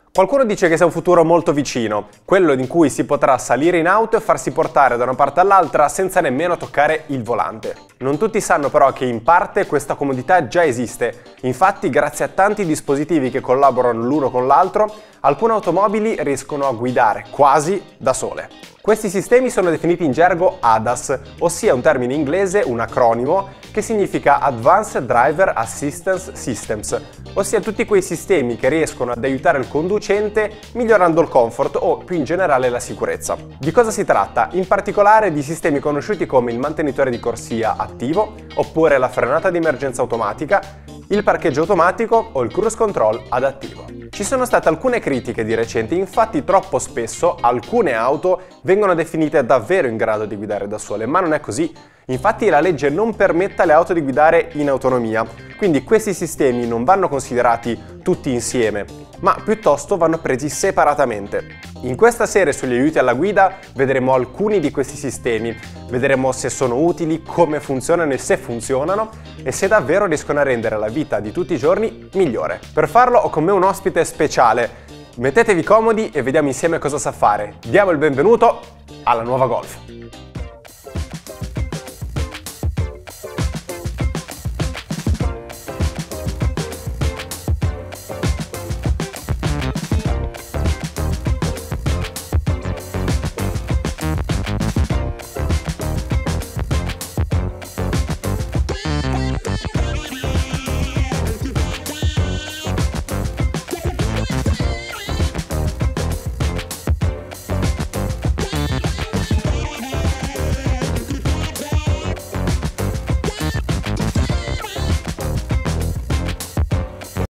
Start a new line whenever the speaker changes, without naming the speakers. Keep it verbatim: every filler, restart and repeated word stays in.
Qualcuno dice che sia un futuro molto vicino, quello in cui si potrà salire in auto e farsi portare da una parte all'altra senza nemmeno toccare il volante. Non tutti sanno però che in parte questa comodità già esiste, infatti grazie a tanti dispositivi che collaborano l'uno con l'altro, alcune automobili riescono a guidare quasi da sole. Questi sistemi sono definiti in gergo A D A S, ossia un termine inglese, un acronimo, che significa Advanced Driver Assistance Systems, ossia tutti quei sistemi che riescono ad aiutare il conducente migliorando il comfort o più in generale la sicurezza. Di cosa si tratta? In particolare di sistemi conosciuti come il mantenitore di corsia attivo, oppure la frenata di emergenza automatica, il parcheggio automatico o il cruise control adattivo. Ci sono state alcune critiche di recente, infatti troppo spesso alcune auto vengono definite davvero in grado di guidare da sole, ma non è così. Infatti la legge non permette alle auto di guidare in autonomia, quindi questi sistemi non vanno considerati tutti insieme, ma piuttosto vanno presi separatamente. In questa serie sugli aiuti alla guida vedremo alcuni di questi sistemi, vedremo se sono utili, come funzionano e se funzionano e se davvero riescono a rendere la vita di tutti i giorni migliore. Per farlo ho con me un ospite speciale. Mettetevi comodi e vediamo insieme cosa sa fare. Diamo il benvenuto alla nuova Golf.